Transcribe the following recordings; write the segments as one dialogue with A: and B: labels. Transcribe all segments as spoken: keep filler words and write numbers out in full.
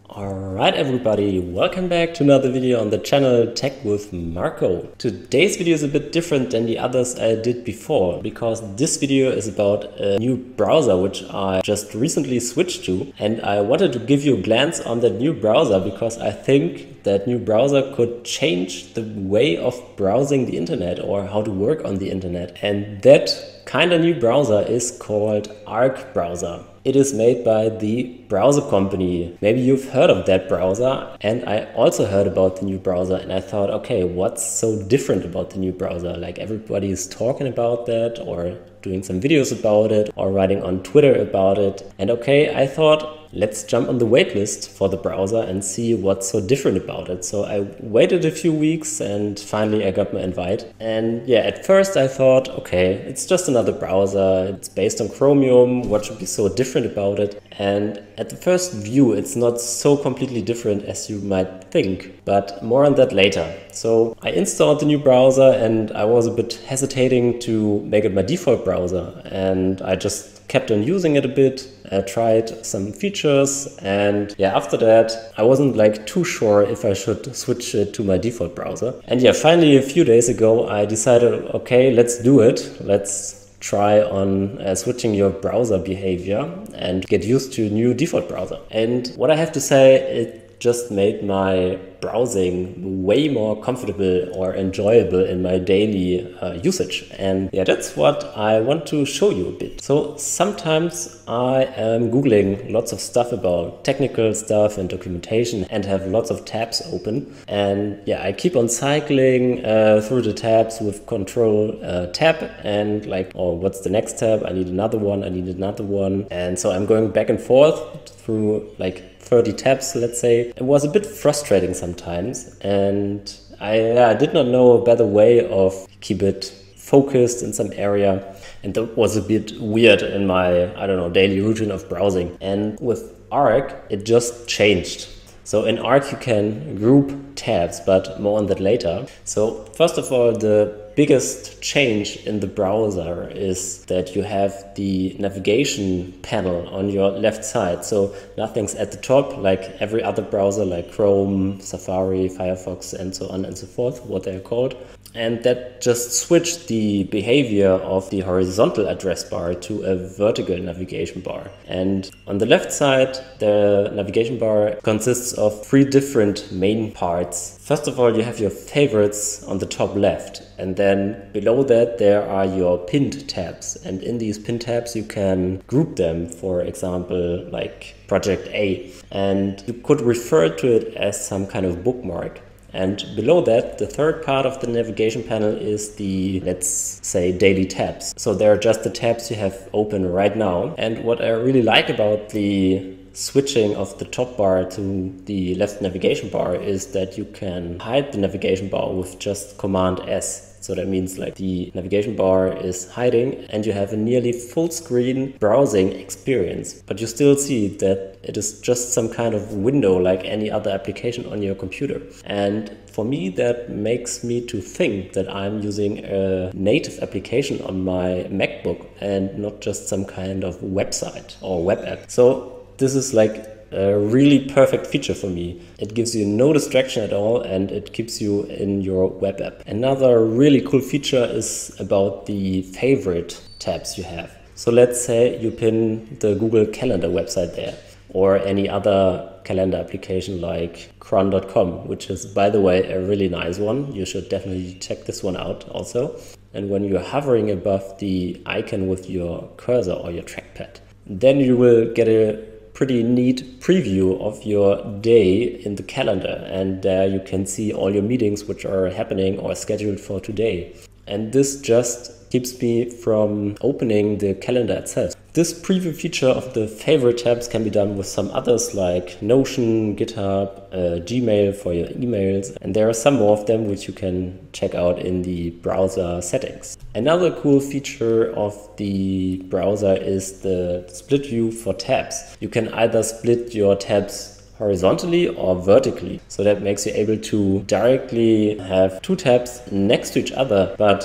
A: Alright everybody, welcome back to another video on the channel Tech with Marco. Today's video is a bit different than the others I did before, because this video is about a new browser which I just recently switched to, and I wanted to give you a glance on that new browser because I think that new browser could change the way of browsing the internet or how to work on the internet. And that kind of new browser is called Arc browser. It is made by the browser company. Maybe you've heard of that browser, and I also heard about the new browser, and I thought, okay, what's so different about the new browser? Like, everybody is talking about that or doing some videos about it or writing on Twitter about it. And okay, I thought, let's jump on the waitlist for the browser and see what's so different about it. So I waited a few weeks and finally I got my invite. And yeah, at first I thought, okay, it's just another browser. It's based on Chromium. What should be so different about it? And at the first view, it's not so completely different as you might think, but more on that later. So I installed the new browser and I was a bit hesitating to make it my default browser. And I just kept on using it a bit. I tried some features, and yeah, after that I wasn't like too sure if I should switch it to my default browser. And yeah, finally a few days ago I decided, okay, let's do it. Let's try on uh, switching your browser behavior and get used to a new default browser. And what I have to say, it just made my browsing way more comfortable or enjoyable in my daily uh, usage. And yeah, that's what I want to show you a bit. So sometimes I am Googling lots of stuff about technical stuff and documentation and have lots of tabs open. And yeah, I keep on cycling uh, through the tabs with control uh, tab and like, oh, what's the next tab? I need another one, I need another one. And so I'm going back and forth through like thirty tabs, let's say. It was a bit frustrating sometimes, and I, I did not know a better way of keep it focused in some area, and that was a bit weird in my, I don't know, daily routine of browsing. And with Arc, it just changed. So in Arc you can group tabs, but more on that later. So first of all, the biggest change in the browser is that you have the navigation panel on your left side. So nothing's at the top like every other browser like Chrome, Safari, Firefox, and so on and so forth, what they're called. And that just switched the behavior of the horizontal address bar to a vertical navigation bar. And on the left side, the navigation bar consists of three different main parts. First of all, you have your favorites on the top left. And then below that, there are your pinned tabs. And in these pinned tabs, you can group them, for example, like Project A. And you could refer to it as some kind of bookmark. And below that, the third part of the navigation panel is the, let's say, daily tabs. So they're just the tabs you have open right now. And what I really like about the switching of the top bar to the left navigation bar is that you can hide the navigation bar with just Command S. So that means like the navigation bar is hiding and you have a nearly full screen browsing experience. But you still see that it is just some kind of window like any other application on your computer. And for me, that makes me to think that I'm using a native application on my MacBook and not just some kind of website or web app. So this is like a really perfect feature for me. It gives you no distraction at all and it keeps you in your web app. Another really cool feature is about the favorite tabs you have. So let's say you pin the Google Calendar website there, or any other calendar application like cron dot com, which is, by the way, a really nice one. You should definitely check this one out also. And when you're hovering above the icon with your cursor or your trackpad, then you will get a pretty neat preview of your day in the calendar, and there uh, you can see all your meetings which are happening or scheduled for today. And this just keeps me from opening the calendar itself. This preview feature of the favorite tabs can be done with some others like Notion, GitHub, uh, Gmail for your emails, and there are some more of them which you can check out in the browser settings. Another cool feature of the browser is the split view for tabs. You can either split your tabs horizontally or vertically. So that makes you able to directly have two tabs next to each other, but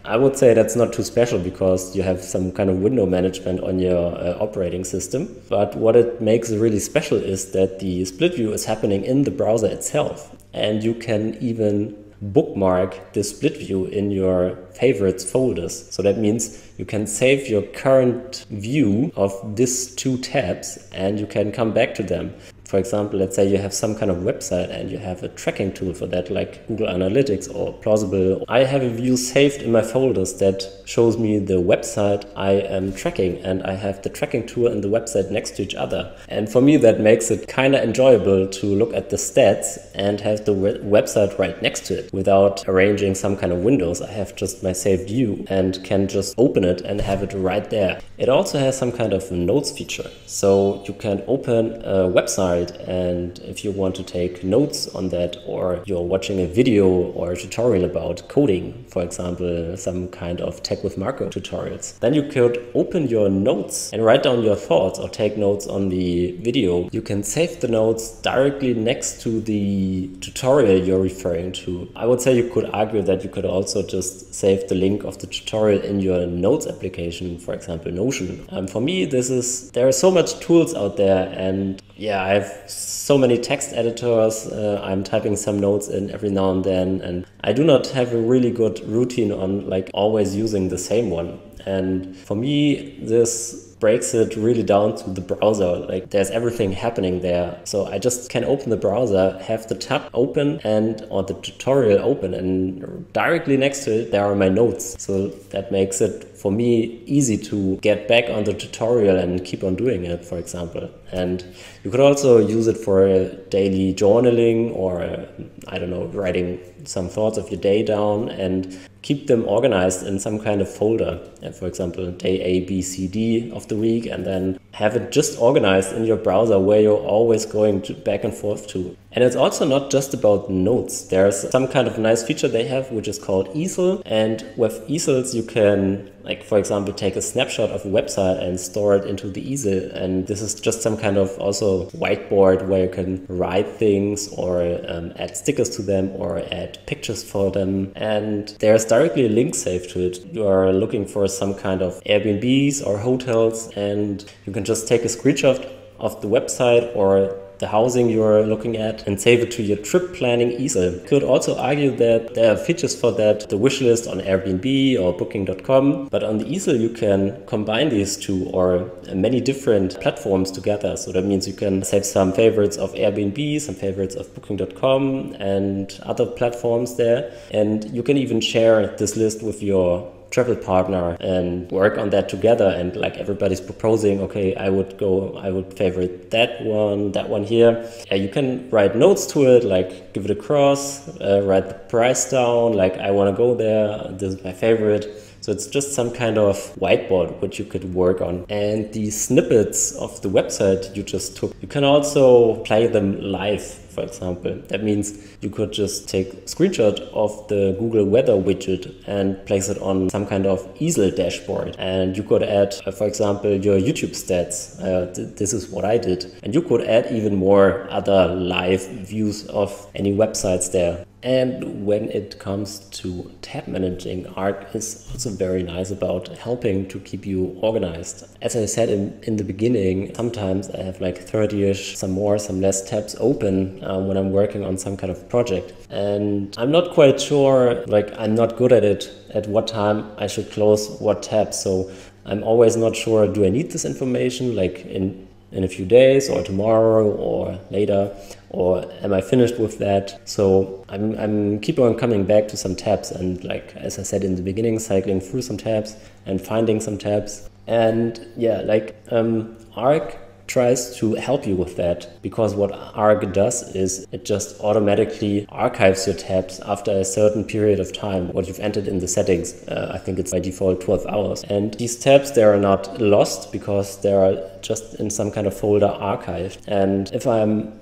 A: I would say that's not too special because you have some kind of window management on your uh, operating system. But what it makes really special is that the split view is happening in the browser itself. And you can even bookmark the split view in your favorites folders. So that means you can save your current view of these two tabs and you can come back to them. For example, let's say you have some kind of website and you have a tracking tool for that, like Google Analytics or Plausible. I have a view saved in my folders that shows me the website I am tracking, and I have the tracking tool and the website next to each other. And for me, that makes it kind of enjoyable to look at the stats and have the website right next to it without arranging some kind of windows. I have just my saved view and can just open it and have it right there. It also has some kind of notes feature. So you can open a website, and if you want to take notes on that, or you're watching a video or a tutorial about coding, for example, some kind of Tech with Marco tutorials, then you could open your notes and write down your thoughts or take notes on the video. You can save the notes directly next to the tutorial you're referring to. I would say you could argue that you could also just save the link of the tutorial in your notes application, for example, Notion. Um, for me, this is, there are so much tools out there, and yeah, I have so many text editors. Uh, I'm typing some notes in every now and then, and I do not have a really good routine on like always using the same one. And for me, this breaks it really down to the browser. Like there's everything happening there. So I just can open the browser, have the tab open and or the tutorial open, and directly next to it there are my notes. So that makes it for me easy to get back on the tutorial and keep on doing it, for example. And you could also use it for daily journaling, or I don't know, writing some thoughts of your day down and keep them organized in some kind of folder. And for example, day A, B, C, D of the week, and then have it just organized in your browser where you're always going to back and forth to. And it's also not just about notes. There's some kind of nice feature they have, which is called Easel. And with Easels, you can, like, for example, take a snapshot of a website and store it into the Easel. And this is just some kind of also whiteboard where you can write things or um, add stickers to them or add pictures for them. And there's directly a link saved to it. You are looking for some kind of Airbnbs or hotels, and you can just take a screenshot of the website or the housing you're looking at and save it to your trip planning easel. You could also argue that there are features for that, the wish list on Airbnb or booking dot com, but on the easel you can combine these two or many different platforms together. So that means you can save some favorites of Airbnb, some favorites of booking dot com and other platforms there. And you can even share this list with your travel partner and work on that together, and like everybody's proposing, okay, I would go, I would favorite that one, that one here. Yeah, you can write notes to it, like give it a cross, uh, write the price down, like I want to go there, this is my favorite. So it's just some kind of whiteboard which you could work on. And the snippets of the website you just took, you can also play them live, for example. That means you could just take a screenshot of the Google weather widget and place it on some kind of easel dashboard. And you could add, uh, for example, your YouTube stats. Uh, th this is what I did. And you could add even more other live views of any websites there. And when it comes to tab managing, Arc is also very nice about helping to keep you organized. As I said in, in the beginning, sometimes I have like thirty-ish, some more, some less tabs open uh, when I'm working on some kind of project. And I'm not quite sure, like I'm not good at it, at what time I should close what tab. So I'm always not sure, do I need this information like in in a few days or tomorrow or later, or am I finished with that? So I'm, I'm keep on coming back to some tabs, and like as I said in the beginning, cycling through some tabs and finding some tabs. And yeah, like um, Arc tries to help you with that, because what Arc does is it just automatically archives your tabs after a certain period of time, what you've entered in the settings. Uh, I think it's by default twelve hours. And these tabs, they are not lost because they are just in some kind of folder archived. And if I'm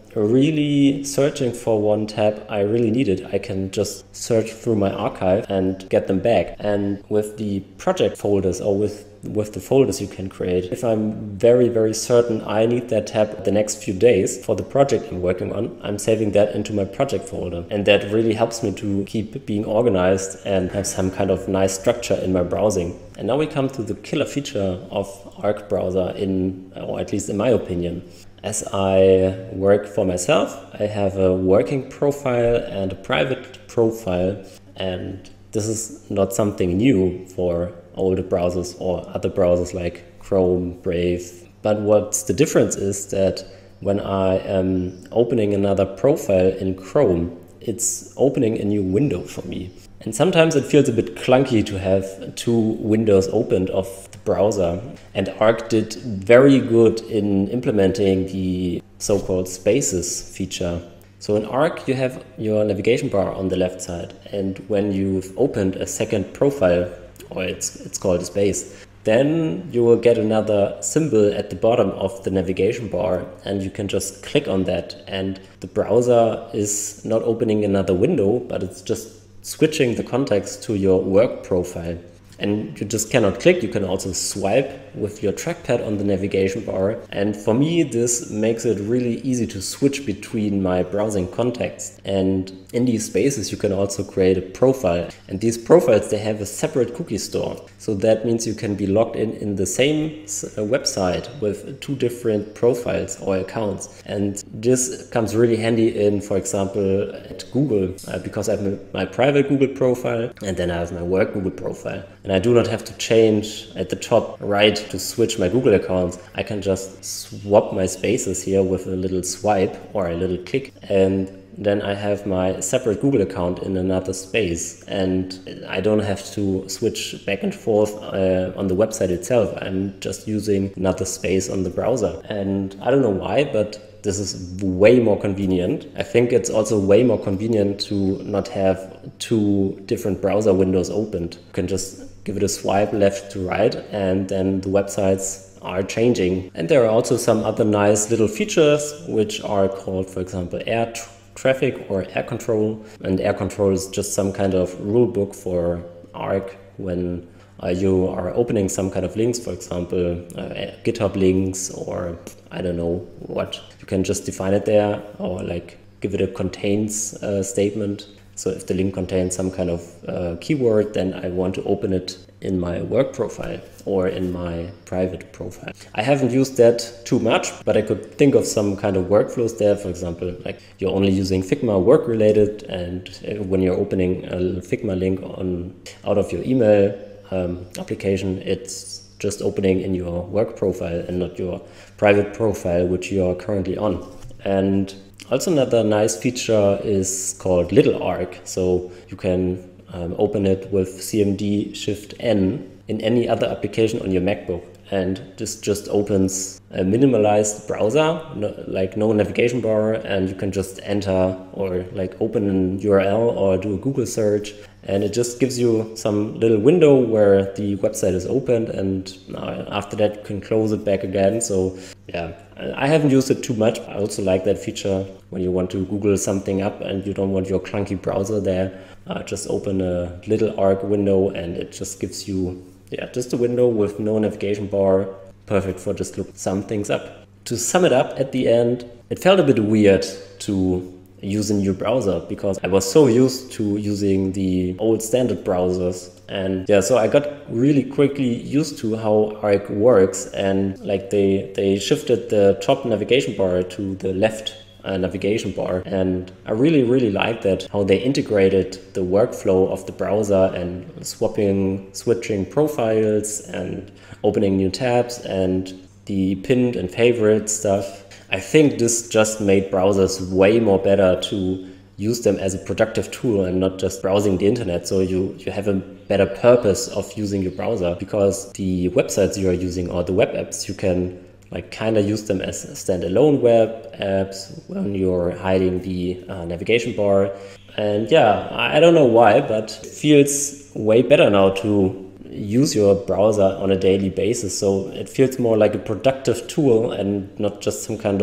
A: really searching for one tab I really needed, I can just search through my archive and get them back. And with the project folders, or with with the folders you can create, if I'm very very certain I need that tab the next few days for the project I'm working on, I'm saving that into my project folder, and that really helps me to keep being organized and have some kind of nice structure in my browsing. And now we come to the killer feature of Arc browser, in or at least in my opinion. As I work for myself, I have a working profile and a private profile, and this is not something new for older browsers or other browsers like Chrome, Brave. But what's the difference is that when I am opening another profile in Chrome, it's opening a new window for me. And sometimes it feels a bit clunky to have two windows opened of the browser. And Arc did very good in implementing the so-called spaces feature. So in Arc, you have your navigation bar on the left side. And when you've opened a second profile, or it's, it's called a space, then you will get another symbol at the bottom of the navigation bar, and you can just click on that. And the browser is not opening another window, but it's just switching the context to your work profile. And you just cannot click, you can also swipe with your trackpad on the navigation bar. And for me, this makes it really easy to switch between my browsing contexts. And in these spaces, you can also create a profile. And these profiles, they have a separate cookie store. So that means you can be logged in in the same website with two different profiles or accounts. And this comes really handy in, for example, at Google, uh, because I have my private Google profile and then I have my work Google profile. And I do not have to change at the top right to switch my Google account. I can just swap my spaces here with a little swipe or a little click, and then I have my separate Google account in another space, and I don't have to switch back and forth uh, on the website itself. I'm just using another space on the browser. And I don't know why, but this is way more convenient. I think it's also way more convenient to not have two different browser windows opened. You can just give it a swipe left to right, and then the websites are changing. And there are also some other nice little features which are called, for example, air tra traffic or air control. And air control is just some kind of rule book for Arc when Uh, you are opening some kind of links, for example, uh, GitHub links, or I don't know what. You can just define it there, or like give it a contains uh, statement. So if the link contains some kind of uh, keyword, then I want to open it in my work profile or in my private profile. I haven't used that too much, but I could think of some kind of workflows there. For example, like you're only using Figma work related, and when you're opening a Figma link on out of your email Um, application, it's just opening in your work profile and not your private profile, which you are currently on. And also another nice feature is called Little Arc. So you can um, open it with C M D Shift N in any other application on your MacBook. And this just opens a minimalized browser, no, like no navigation bar, and you can just enter or like open an U R L or do a Google search. And it just gives you some little window where the website is opened, and uh, after that you can close it back again. So yeah, I haven't used it too much. I also like that feature when you want to Google something up and you don't want your clunky browser there. Uh, just open a little Arc window and it just gives you yeah, just a window with no navigation bar, perfect for just look some things up. To sum it up at the end, it felt a bit weird to use a new browser because I was so used to using the old standard browsers. And yeah, so I got really quickly used to how Arc works, and like they, they shifted the top navigation bar to the left Uh, navigation bar, and I really really like that, how they integrated the workflow of the browser and swapping switching profiles and opening new tabs and the pinned and favorite stuff. I think this just made browsers way more better to use them as a productive tool and not just browsing the internet. So you you have a better purpose of using your browser, because the websites you are using or the web apps, you can like kind of use them as standalone web apps when you're hiding the uh, navigation bar. And yeah, I don't know why, but it feels way better now to use your browser on a daily basis. So it feels more like a productive tool and not just some kind of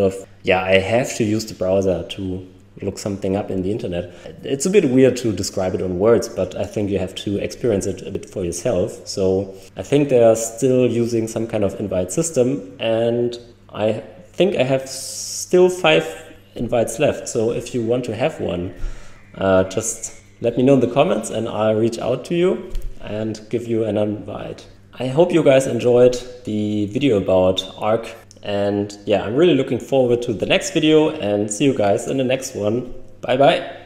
A: yeah, I have to use the browser to look something up in the internet. It's a bit weird to describe it on words, but I think you have to experience it a bit for yourself. So I think they are still using some kind of invite system, and I think I have still five invites left. So if you want to have one, uh, just let me know in the comments and I'll reach out to you and give you an invite. I hope you guys enjoyed the video about Arc. And yeah, I'm really looking forward to the next video and see you guys in the next one. Bye bye.